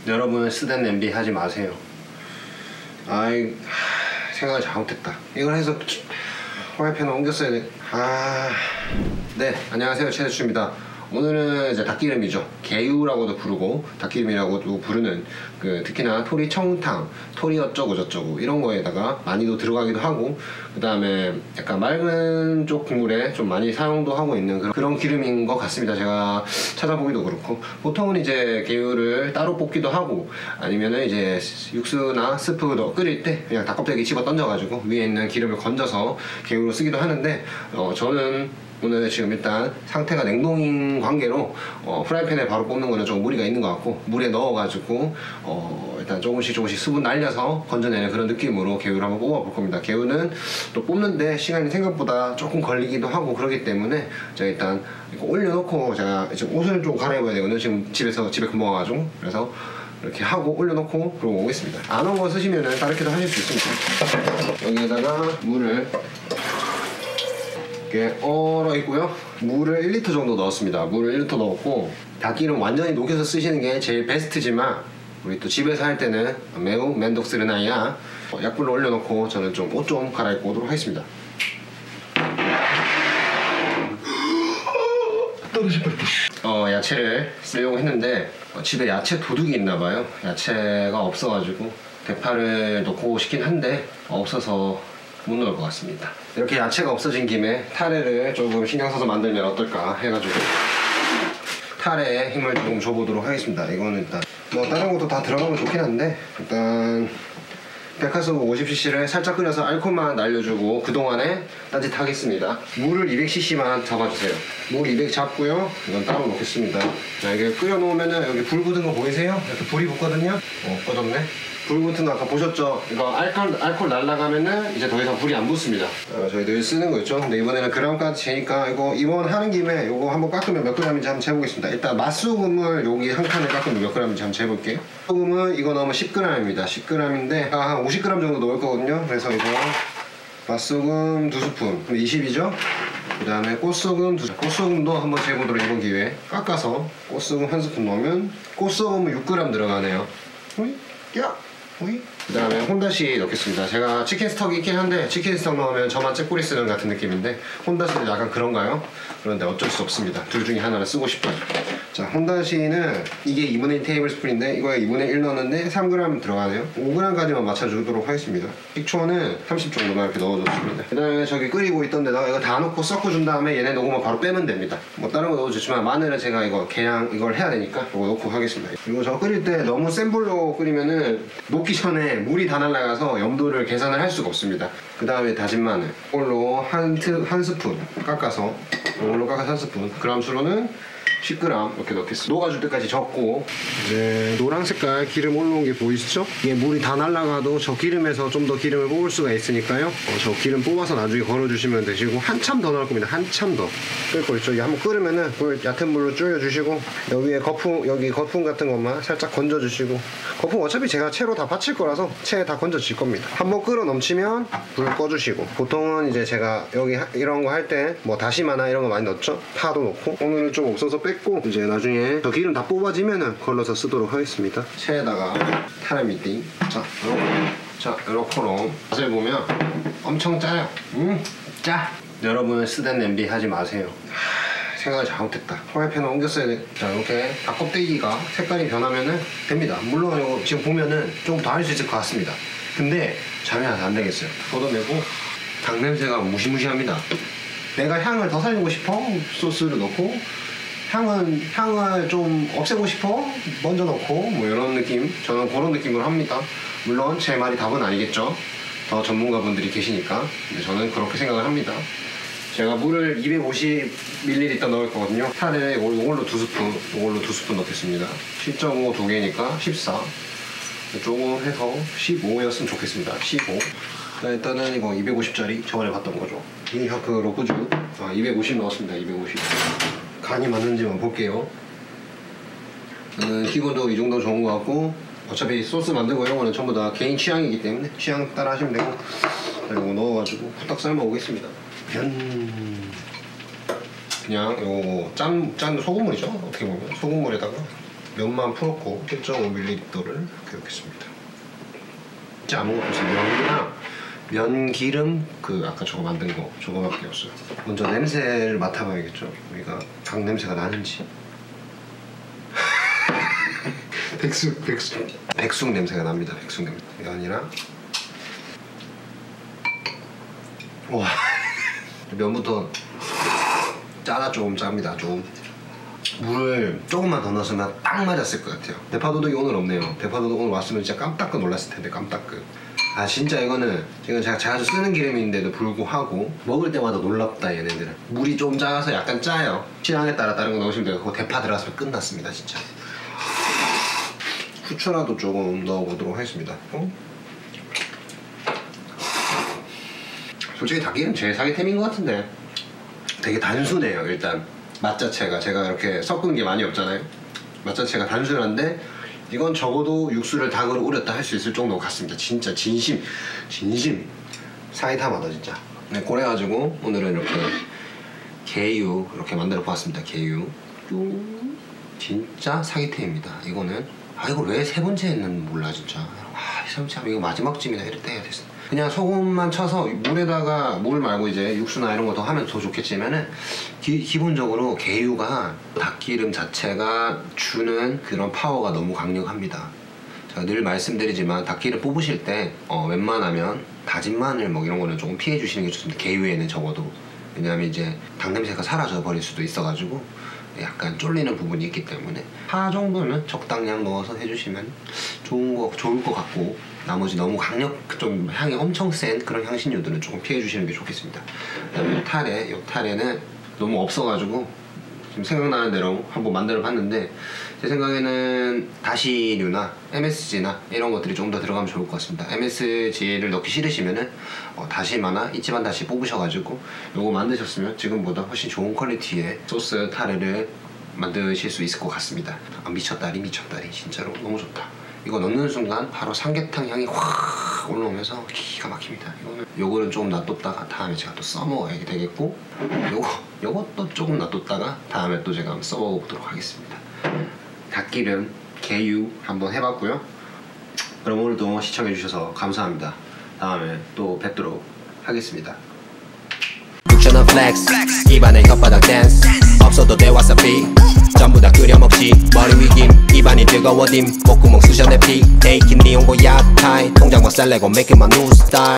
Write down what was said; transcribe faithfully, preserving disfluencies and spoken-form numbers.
여러분은 쓰던 냄비 하지 마세요. 아이, 생각을 잘못했다. 이걸 해서 프라이팬을 옮겼어야 돼. 아, 네, 안녕하세요, 최대추입니다. 오늘은 이제 닭기름이죠. 개유라고도 부르고 닭기름이라고도 부르는 그 특히나 토리 청탕, 토리 어쩌고 저쩌고 이런 거에다가 많이도 들어가기도 하고, 그 다음에 약간 맑은 쪽 국물에 좀 많이 사용도 하고 있는 그런, 그런 기름인 것 같습니다. 제가 찾아보기도 그렇고, 보통은 이제 개유를 따로 볶기도 하고, 아니면은 이제 육수나 스프도 끓일 때 그냥 닭껍데기 집어 던져가지고 위에 있는 기름을 건져서 개유로 쓰기도 하는데, 어, 저는 오늘 지금 일단 상태가 냉동인 관계로 어, 프라이팬에 바로 뽑는 거는 좀 무리가 있는 것 같고, 물에 넣어가지고 어, 일단 조금씩 조금씩 수분 날려서 건져내는 그런 느낌으로 개유를 한번 뽑아볼 겁니다. 개유는 또 뽑는데 시간이 생각보다 조금 걸리기도 하고 그러기 때문에 제가 일단 이거 올려놓고, 제가 지금 옷을 좀 갈아입어야 되거든요. 지금 집에서 집에 금방 와가지고. 그래서 이렇게 하고 올려놓고 그러고 오겠습니다. 안 온 거 쓰시면은 다르게도 하실 수 있습니다. 여기에다가 물을 이렇게 얼어 있고요. 물을 일 리터 정도 넣었습니다. 물을 일 리터 넣었고, 닭기름 완전히 녹여서 쓰시는 게 제일 베스트지만 우리 또 집에서 할 때는 매우 맨독스르나야 약불로 올려놓고 저는 좀 옷 좀 갈아입고 오도록 하겠습니다. 어, 야채를 쓰려고 했는데 어, 집에 야채 도둑이 있나봐요. 야채가 없어가지고 대파를 넣고 싶긴 한데 없어서 못 넣을 것 같습니다. 이렇게 야채가 없어진 김에 타레를 조금 신경 써서 만들면 어떨까 해가지고 타레에 힘을 조금 줘보도록 하겠습니다. 이거는 일단 뭐 다른 것도 다 들어가면 좋긴 한데, 일단 백화소금 오십 씨씨를 살짝 끓여서 알코올만 날려주고 그동안에 딴짓 하겠습니다. 물을 이백 씨씨만 잡아주세요. 물 이백 잡고요. 이건 따로 놓겠습니다. 자, 이게 끓여놓으면은 여기 불 붙은 거 보이세요? 이렇게 불이 붙거든요. 어, 꺼졌네. 불 붙은 거 아까 보셨죠? 이거 알콜, 알콜 날라가면은 이제 더 이상 불이 안 붙습니다. 어, 저희 늘 쓰는 거 있죠? 근데 이번에는 그램까지 재니까 이거 이번 하는 김에 이거 한번 깎으면 몇 그램인지 한번 재보겠습니다. 일단 맛소금을 여기 한 칸에 깎으면 몇 그램인지 한번 재볼게요. 소금은 이거 넣으면 십 그램입니다. 십 그램인데 한 오십 그램 정도 넣을 거거든요. 그래서 이거 맛소금 두 스푼, 이십이죠? 그 다음에 꽃소금 두 스푼. 꽃소금도 한번 재보도록 이번 기회에 깎아서 꽃소금 한 스푼 넣으면, 꽃소금은 육 그램 들어가네요. 호이? 야! 호이? 그 다음에 혼다시 넣겠습니다. 제가 치킨 스톡이 있긴 한데 치킨 스톡 넣으면 저만 째꼬리 쓰는 같은 느낌인데, 혼다시는 약간 그런가요? 그런데 어쩔 수 없습니다. 둘 중에 하나를 쓰고 싶어요. 자, 혼다시는 이게 이분의 일 테이블 스푼인데 이거에 이분의 일 넣었는데 삼 그램 들어가네요. 오 그램까지만 맞춰주도록 하겠습니다. 식초는 삼십 정도만 이렇게 넣어줬습니다. 그 다음에 저기 끓이고 있던 데다가 이거 다 넣고 섞어준 다음에 얘네 녹으면 바로 빼면 됩니다. 뭐 다른 거 넣어도 좋지만 마늘은 제가 이거 그냥 이걸 해야 되니까 이거 넣고 하겠습니다. 그리고 저 끓일 때 너무 센 불로 끓이면은 녹기 전에 물이 다 날아가서 염도를 계산을 할 수가 없습니다. 그 다음에 다진 마늘 이걸로 한, 트, 한 스푼 깎아서, 이걸로 깎아서 한 스푼, 그램 수로는 십 그램 이렇게 넣겠습니다. 녹아줄 때까지 적고, 이제 노란 색깔 기름 올라온 게 보이시죠? 이게 물이 다 날아가도 저 기름에서 좀 더 기름을 뽑을 수가 있으니까요. 어, 저 기름 뽑아서 나중에 걸어주시면 되시고, 한참 더 넣을 겁니다. 한참 더 끓일 거 있죠? 한번 끓으면은 불 얕은 불로 줄여주시고, 여기에 거품, 여기 거품 같은 것만 살짝 건져주시고, 거품 어차피 제가 채로 다 받칠 거라서 채에 다 건져질 겁니다. 한번 끓어 넘치면 불 꺼주시고, 보통은 이제 제가 여기 이런 거 할 때 뭐 다시마나 이런 거 많이 넣죠? 파도 넣고. 오늘은 좀 없어서 뺐고, 이제 나중에 저 기름 다 뽑아지면은 걸러서 쓰도록 하겠습니다. 채에다가 타레미띠, 자, 요렇게, 자, 요렇게로 맛을 보면 엄청 짜요. 음, 짜. 여러분은 쓰던 냄비 하지 마세요. 하, 생각을 잘못했다. 프라이팬을 옮겼어야 돼. 자, 이렇게 닭껍데기가 색깔이 변하면은 됩니다. 물론 이거 지금 보면은 조금 더 할 수 있을 것 같습니다. 근데 잠이 안 되겠어요. 걷어내고 닭 냄새가 무시무시합니다. 내가 향을 더 살리고 싶어 소스를 넣고, 향은, 향을 좀 없애고 싶어 먼저 넣고, 뭐 이런 느낌, 저는 그런 느낌으로 합니다. 물론 제 말이 답은 아니겠죠. 더 전문가분들이 계시니까. 근데 저는 그렇게 생각을 합니다. 제가 물을 이백오십 밀리리터 넣을 거거든요. 타레 이걸로 두 스푼, 이걸로 두 스푼 넣겠습니다. 십 점 오 두 개니까 십사. 조금 해서 십오였으면 좋겠습니다. 십오. 자, 일단은 이거 이백오십짜리 저번에 봤던 거죠. 이하크 로쿠주. 아, 이백오십 넣었습니다. 이백오십. 간이 맞는지만 볼게요. 저는 기본도 이 정도 좋은 것 같고, 어차피 소스 만들고 이런 거는 전부 다 개인 취향이기 때문에 취향 따라 하시면 되고, 그리고 넣어가지고 후딱 삶아 오겠습니다. 편... 그냥 요거 짠, 짠 소금물이죠. 어떻게 보면 소금물에다가 면만 풀었고 일 점 오 밀리리터를 이렇게 넣겠습니다. 진짜 아무것도 없어요. 면이랑 면 기름 그 아까 저거 만든 거 저거밖에 없어요. 먼저 냄새를 맡아봐야겠죠. 우리가 닭 냄새가 나는지. 백숙 백숙 백숙 냄새가 납니다. 백숙 냄새. 면이랑 와 면부터 짜다 조금 짭니다. 좀 물을 조금만 더 넣었으면 딱 맞았을 것 같아요. 대파도둑이 오늘 없네요. 대파도둑 오늘 왔으면 진짜 깜딱 놀랐을 텐데 깜딱 아 진짜 이거는 지금 제가 자주 쓰는 기름인데도 불구하고 먹을 때마다 놀랍다 얘네들은. 물이 좀 작아서 약간 짜요. 취향에 따라 다른 거 넣으시면 되고 대파 들어갔으면 끝났습니다 진짜. 후추라도 조금 넣어보도록 하겠습니다. 어? 솔직히 닭기름 제일 사기템인 것 같은데 되게 단순해요. 일단 맛 자체가 제가 이렇게 섞은 게 많이 없잖아요. 맛 자체가 단순한데 이건 적어도 육수를 닭으로 우렸다 할 수 있을 정도 같습니다. 진짜 진심 진심 사이다마다 진짜. 네, 그래가지고 오늘은 이렇게 게유 이렇게 만들어 보았습니다. 게유 진짜 사기템입니다. 이거는 아 이걸 왜 세 번째 했는 몰라 진짜. 아 세 번째 하면 이거 마지막쯤이나 이럴 때 해야 됐어. 그냥 소금만 쳐서 물에다가 물 말고 이제 육수나 이런 거 더 하면 더 좋겠지만은 기, 기본적으로 게유가 닭기름 자체가 주는 그런 파워가 너무 강력합니다. 제가 늘 말씀드리지만 닭기름 뽑으실 때 어, 웬만하면 다진 마늘 뭐 이런 거는 조금 피해 주시는 게 좋습니다. 게유에는 적어도. 왜냐하면 이제 닭 냄새가 사라져 버릴 수도 있어가지고 약간 쫄리는 부분이 있기 때문에 파 정도는 적당량 넣어서 해주시면 좋은 거 좋을 것 같고 나머지 너무 강력 좀 향이 엄청 센 그런 향신료들은 조금 피해 주시는 게 좋겠습니다. 그다음에 이 타레, 이 타레는 너무 없어가지고 지금 생각나는 대로 한번 만들어 봤는데 제 생각에는 다시류나 엠에스지나 이런 것들이 좀 더 들어가면 좋을 것 같습니다. 엠에스지를 넣기 싫으시면은 어, 다시마나 이치반 다시 뽑으셔가지고 요거 만드셨으면 지금보다 훨씬 좋은 퀄리티의 소스 타레를 만드실 수 있을 것 같습니다. 아, 미쳤다리 미쳤다리 진짜로 너무 좋다. 이거 넣는 순간 바로 삼계탕 향이 확 올라오면서 기가 막힙니다. 이거는 요거는 조금 놔뒀다가 다음에 제가 또 써먹어야 되겠고 요거 요것도 조금 놔뒀다가 다음에 또 제가 한번 써먹어보도록 하겠습니다. 닭기름 게유 한번 해봤고요. 그럼 오늘도 시청해주셔서 감사합니다. 다음에 또 뵙도록 하겠습니다. 육천원 플렉스 입안에 혓바닥 댄스 없어도 돼 와사비 전부 다 끓여 먹지 머리 위김 입안이 뜨거워짐 목구멍 쑤셔내 피 테이킨 니온고 야타이 통장 막 쌀래고 make it my new style